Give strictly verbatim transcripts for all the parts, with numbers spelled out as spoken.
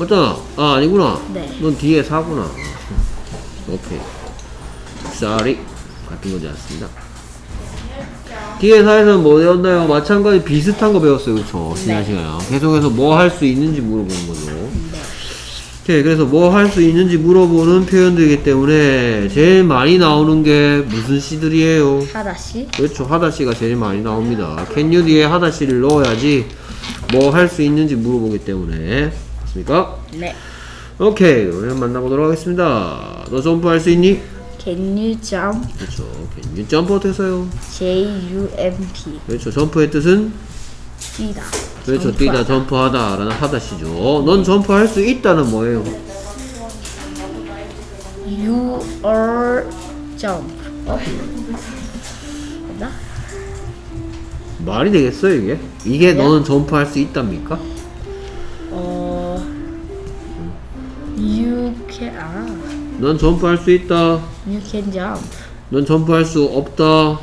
맞잖아. 아, 아니구나. 네. 넌 뒤에 사구나. 오케이. sorry. 같은 거지 않습니다. 뒤에 사에서는 뭐 배웠나요? 마찬가지 비슷한 거 배웠어요. 그쵸? 지난 네. 시간에. 계속해서 뭐 할 수 있는지 물어보는 거죠. 네. 오케이. 그래서 뭐 할 수 있는지 물어보는 표현들이기 때문에 제일 많이 나오는 게 무슨 시들이에요? 하다시. 그렇죠. 하다시가 제일 많이 나옵니다. can you 뒤에 하다시를 넣어야지 뭐 할 수 있는지 물어보기 때문에. 맞습니까? 네. 오케이. 그럼 만나보도록 하겠습니다. 너 점프할 수 있니? Can you jump? 그렇죠. can you jump 어떻게 써요? J U M P. 그렇죠. 점프의 뜻은? 뛰다. 그렇죠. 점프하다. 뛰다, 점프하다 라는 하다시죠. 넌 점프할 수 있다는 뭐예요? You are jump. 어? 맞나? 말이 되겠어요 이게? 이게 네. 너는 점프할 수 있답니까? 어. You can. 아. 넌 점프할 수 있다. You can jump. 넌 점프할 수 없다.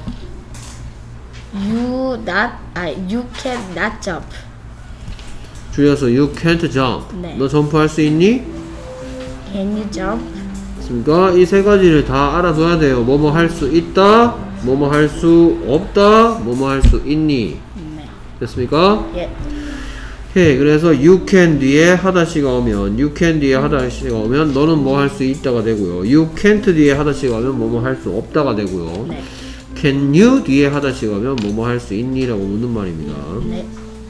You not. 아. You can not jump. 줄여서 you can't jump. 네. 너 점프할 수 있니? Can you jump? 맞습니까? 이 세 가지를 다 알아둬야 돼요. 뭐뭐 할 수 있다, 뭐뭐 할 수 없다, 뭐뭐 할 수 있니? 네. 됐습니까? 예. 오케이. 그래서 you can 뒤에 하다시가 오면 you can 뒤에 하다시가 오면 너는 뭐 할 수 있다가 되고요. you can't 뒤에 하다시가 오면 뭐뭐 할 수 없다가 되고요. 네. can you 뒤에 하다시가 오면 뭐뭐 할 수 있니? 라고 묻는 말입니다. 네.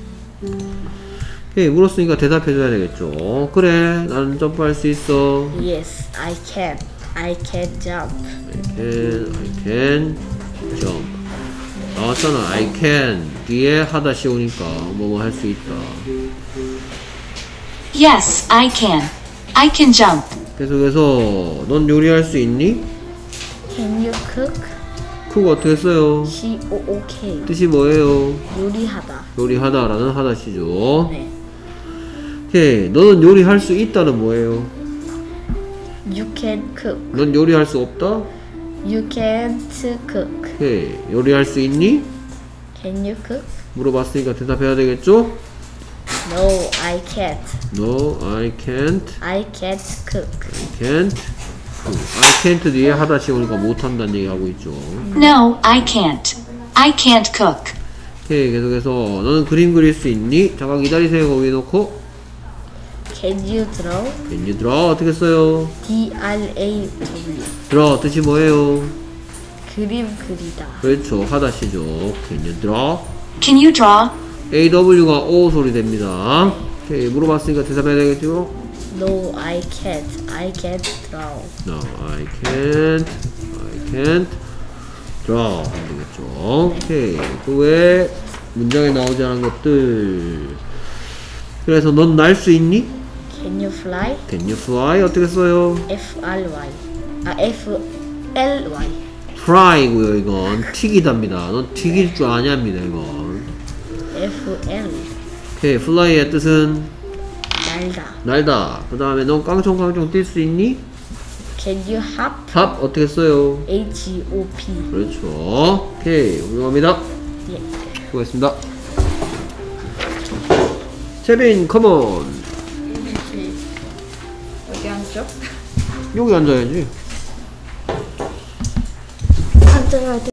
오케이. 물었으니까 대답해줘야 되겠죠. 그래, 나는 점프할 수 있어. Yes, I can. I can jump. I can, I can jump. 나왔잖아. I can 뒤에 하다시 오니까 뭐뭐 할 수 있다. Yes, I can. I can jump. 계속해서 넌 요리할 수 있니? Can you cook? 쿡 어떻게 써요? C O O K. 뜻이 뭐예요? 요리하다. 요리하다라는 하다시죠. 네. 오케이. 너는 요리할 수 있다는 뭐예요? You can cook. 넌 요리할 수 없다? You can't cook. 오케이. 요리할 수 있니? Can you cook? 물어봤으니까 대답해야 되겠죠? No, I can't. No, I can't. I can't cook. I can't. I can't 뒤에 하다시 오니까 못한다는 얘기 하고 있죠. No, I can't. I can't cook. 오케이. 계속해서 너는 그림 그릴 수 있니? 잠깐 기다리세요. 거기 놓고. Can you draw? Can you draw? 어떻게 써요? D R A W. draw 뜻이 뭐예요? 그림 그리다. 그렇죠. 하다시죠. Can you draw? Can you draw? 에이더블유가 O 소리 됩니다. 오케이. 물어봤으니까 대답해야 되겠죠? No, I can't. I can't draw. No, I can't. I can't draw. 하면 되겠죠. 오케이. 그 외에 문장에 나오지 않은 것들. 그래서 넌 날 수 있니? Can you fly? Can you fly? 어떻게 써요? F R Y. 아, F L Y. fry고요. 이건 튀기답니다. 넌 튀길 줄 아냐입니다. 이건. F L. 오케이. fly의 뜻은 날다. 날다. 그 다음에 넌 깡총깡총 뛸 수 있니? Can you hop? hop 어떻게 써요? H O P. 그렇죠. 오케이. 훌륭합니다. 예. 수고했습니다. 채빈 컴온. 어디 앉죠? 여기 앉아야지. 앉아야 돼.